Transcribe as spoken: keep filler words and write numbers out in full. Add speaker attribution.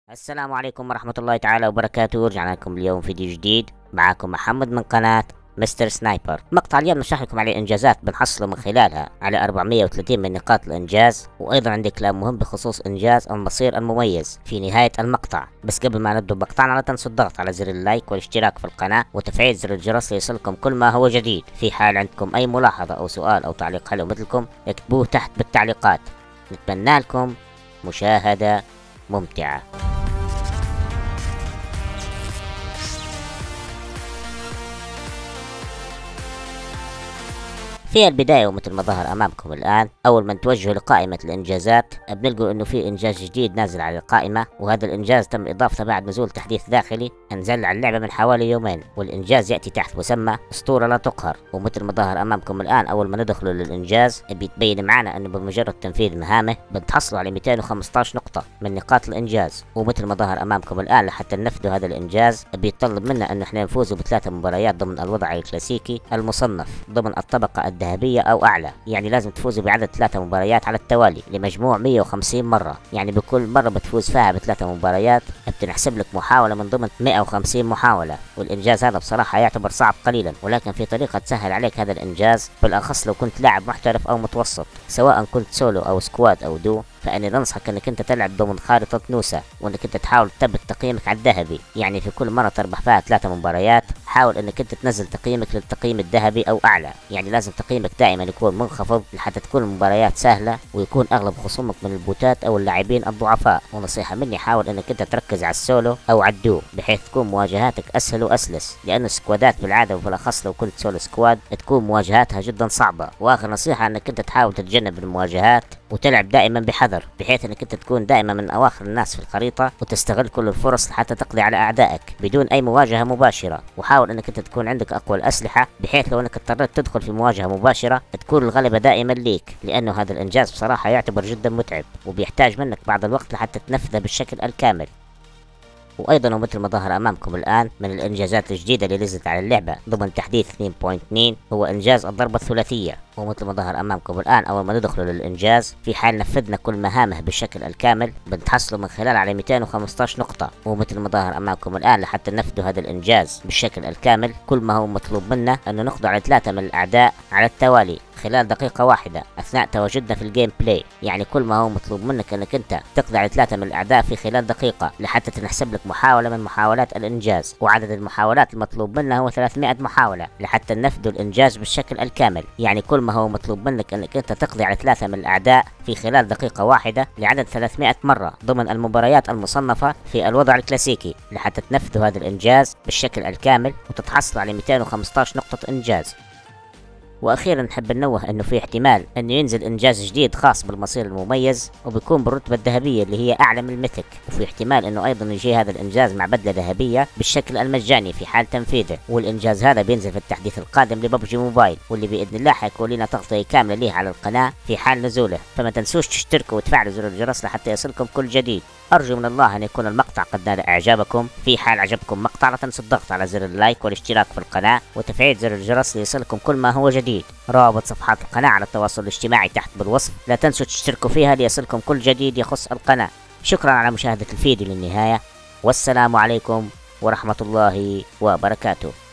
Speaker 1: السلام عليكم ورحمة الله تعالى وبركاته. رجعنا لكم اليوم فيديو جديد. معكم محمد من قناة مستر سنايبر. مقطع اليوم نشرح لكم عليه انجازات بنحصلوا من خلالها على أربعمية وثلاثين من نقاط الانجاز، وايضا عندي كلام مهم بخصوص انجاز المصير المميز في نهاية المقطع. بس قبل ما نبدأ بمقطعنا لا تنسوا الضغط على زر اللايك والاشتراك في القناة وتفعيل زر الجرس ليصلكم كل ما هو جديد. في حال عندكم اي ملاحظة او سؤال او تعليق حلو مثلكم اكتبوه تحت بالتعليقات. نتمنى لكم مشاهدة ممتعة. في البداية ومثل ما ظهر أمامكم الآن، أول ما نتوجهوا لقائمة الإنجازات بنلقوا إنه في إنجاز جديد نازل على القائمة، وهذا الإنجاز تم إضافته بعد نزول تحديث داخلي أنزل على اللعبة من حوالي يومين، والإنجاز يأتي تحت مسمى أسطورة لا تقهر. ومثل ما ظهر أمامكم الآن، أول ما ندخلوا للإنجاز بيتبين معنا إنه بمجرد تنفيذ مهامه بنتحصلوا على مئتين وخمسطعش نقطة من نقاط الإنجاز. ومثل ما ظهر أمامكم الآن، لحتى ننفذوا هذا الإنجاز بيتطلب منا إنه إحنا نفوزوا بثلاثة مباريات ضمن الوضع الكلاسيكي المصنف ضمن الطبقة الذهبية أو أعلى، يعني لازم تفوزوا بعدد ثلاثة مباريات على التوالي لمجموع مئة وخمسين مرة. يعني بكل مرة بتفوز فيها بثلاثة مباريات بتنحسب لك محاولة من ضمن مئة وخمسين محاولة. والإنجاز هذا بصراحة يعتبر صعب قليلا، ولكن في طريقة تسهل عليك هذا الإنجاز، بالأخص لو كنت لاعب محترف أو متوسط، سواء كنت سولو أو سكواد أو دو. فأني ننصحك أنك أنت تلعب ضمن خارطة نوسة، وأنك أنت تحاول تثبت تقييمك على الذهبي. يعني في كل مرة تربح فيها ثلاثة مباريات حاول أنك أنت تنزل تقييمك للتقييم الذهبي أو أعلى. يعني لازم تقييمك دائما يكون منخفض لحتى تكون المباريات سهلة، ويكون أغلب خصومك من البوتات أو اللاعبين الضعفاء. ونصيحة مني حاول أنك أنت تركز على السولو أو على الدو، بحيث تكون مواجهاتك أسهل وأسلس، لأن السكوادات بالعادة وبالأخص لو كنت سولو سكواد تكون مواجهاتها جدا صعبة. وآخر نصيحة أنك أنت تحاول تتجنب المواجهات وتلعب دائما بحذر، بحيث انك انت تكون دائما من اواخر الناس في الخريطة وتستغل كل الفرص لحتى تقضي على اعدائك بدون اي مواجهة مباشرة. وحاول انك انت تكون عندك اقوى الاسلحة، بحيث لو انك اضطريت تدخل في مواجهة مباشرة تكون الغلبة دائما ليك، لانه هذا الانجاز بصراحة يعتبر جدا متعب وبيحتاج منك بعض الوقت لحتى تنفذه بالشكل الكامل. وايضا ومثل ما ظهر امامكم الان، من الانجازات الجديدة اللي نزلت على اللعبة ضمن تحديث اثنين نقطة اثنين هو انجاز الضربة الثلاثية. ومثل ما ظهر امامكم الان، اول ما ندخل للانجاز في حال نفذنا كل مهامه بالشكل الكامل بنتحصلوا من خلال على مئتين وخمسطعش نقطة. ومثل ما ظهر امامكم الان، لحتى ننفذ هذا الانجاز بالشكل الكامل كل ما هو مطلوب منا انه نقضي على ثلاثة من الاعداء على التوالي خلال دقيقة واحدة أثناء تواجدنا في الجيم بلاي. يعني كل ما هو مطلوب منك أنك أنت تقضي على ثلاثة من الأعداء في خلال دقيقة لحتى تنحسب لك محاولة من محاولات الإنجاز. وعدد المحاولات المطلوب منها هو ثلاثمئة محاولة لحتى ننفذ الإنجاز بالشكل الكامل. يعني كل ما هو مطلوب منك أنك أنت تقضي على ثلاثة من الأعداء في خلال دقيقة واحدة لعدد ثلاثمئة مرة ضمن المباريات المصنفة في الوضع الكلاسيكي لحتى تنفذ هذا الإنجاز بالشكل الكامل وتتحصل على مئتين وخمسطعش نقطة إنجاز. واخيرا نحب ننوه انه في احتمال انه ينزل انجاز جديد خاص بالمصير المميز وبيكون بالرتبه الذهبيه اللي هي اعلى من الميثك، وفي احتمال انه ايضا يجي هذا الانجاز مع بدله ذهبيه بالشكل المجاني في حال تنفيذه. والانجاز هذا بينزل في التحديث القادم لببجي موبايل، واللي باذن الله حيكون لنا تغطيه كامله ليه على القناه في حال نزوله. فما تنسوش تشتركوا وتفعلوا زر الجرس لحتى يصلكم كل جديد. أرجو من الله أن يكون المقطع قد نال إعجابكم. في حال عجبكم مقطع لا تنسوا الضغط على زر اللايك والاشتراك في القناة وتفعيل زر الجرس ليصلكم كل ما هو جديد. رابط صفحات القناة على التواصل الاجتماعي تحت بالوصف، لا تنسوا تشتركوا فيها ليصلكم كل جديد يخص القناة. شكرا على مشاهدة الفيديو للنهاية، والسلام عليكم ورحمة الله وبركاته.